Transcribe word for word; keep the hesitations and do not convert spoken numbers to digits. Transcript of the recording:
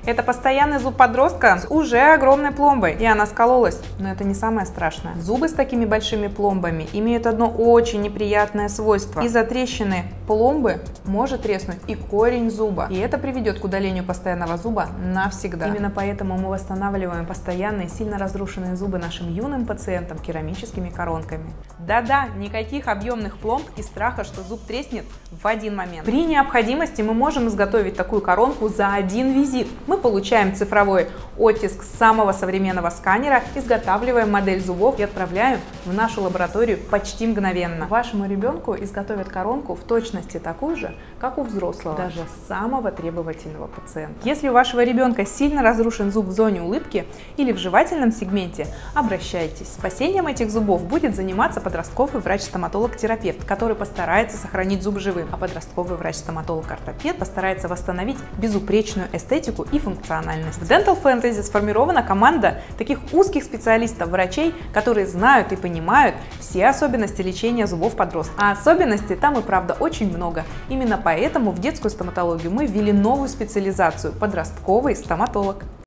Это постоянный зуб подростка с уже огромной пломбой, и она скололась. Но это не самое страшное. Зубы с такими большими пломбами имеют одно очень неприятное свойство. Из-за трещины пломбы может треснуть и корень зуба, и это приведет к удалению постоянного зуба навсегда. Именно поэтому мы восстанавливаем постоянные сильно разрушенные зубы нашим юным пациентам керамическими коронками. Да-да, никаких объемных пломб и страха, что зуб треснет в один момент. При необходимости мы можем изготовить такую коронку за один визит. Мы получаем цифровой оттиск самого современного сканера, изготавливаем модель зубов и отправляем в нашу лабораторию почти мгновенно. Вашему ребенку изготовят коронку в точности такую же, как у взрослого, даже самого требовательного пациента. Если у вашего ребенка сильно разрушен зуб в зоне улыбки или в жевательном сегменте, обращайтесь. Спасением этих зубов будет заниматься подростковый врач-стоматолог-терапевт, который постарается сохранить зуб живым, а подростковый врач-стоматолог-ортопед постарается восстановить безупречную эстетику и функциональность. В Dental Fantasy сформирована команда таких узких специалистов-врачей, которые знают и понимают все особенности лечения зубов подростков. А особенностей там и правда очень много. Именно поэтому в детскую стоматологию мы ввели новую специализацию – подростковый стоматолог.